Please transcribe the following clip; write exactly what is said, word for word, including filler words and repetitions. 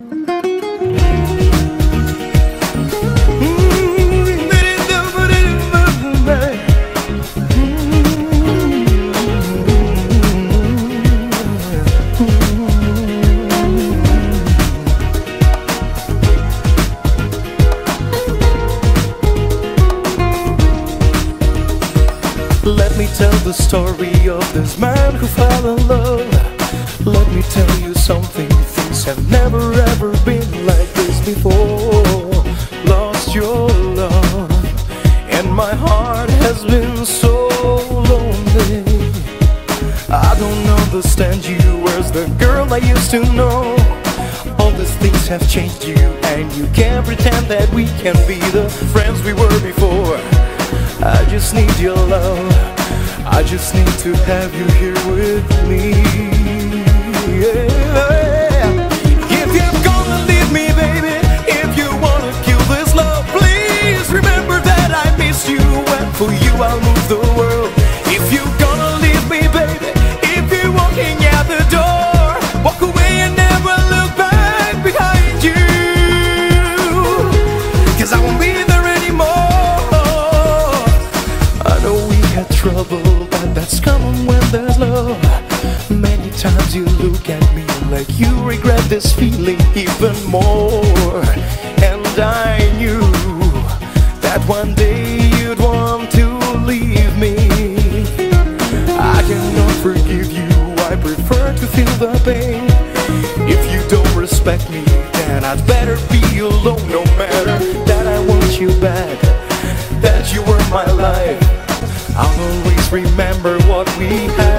Let me tell the story of this man who fell in love. Let me tell you something, things have never ever been like this before. Lost your love, and my heart has been so lonely. I don't understand you, where's the girl I used to know? All these things have changed you, and you can't pretend that we can be the friends we were before. I just need your love, I just need to have you here with me. Yeah. If you're gonna leave me, baby, if you wanna kill this love, please remember that I missed you, and for you I'll move the world. If you're gonna leave me, baby, if you're walking out the door, walk away and never look back behind you, 'cause I won't be there anymore. Trouble, but that's common when there's love. Many times you look at me like you regret this feeling even more. And I knew that one day you'd want to leave me. I cannot forgive you, I prefer to feel the pain. If you don't respect me, then I'd better be alone. No matter that I want you back, that you were my life, I'll always remember what we had.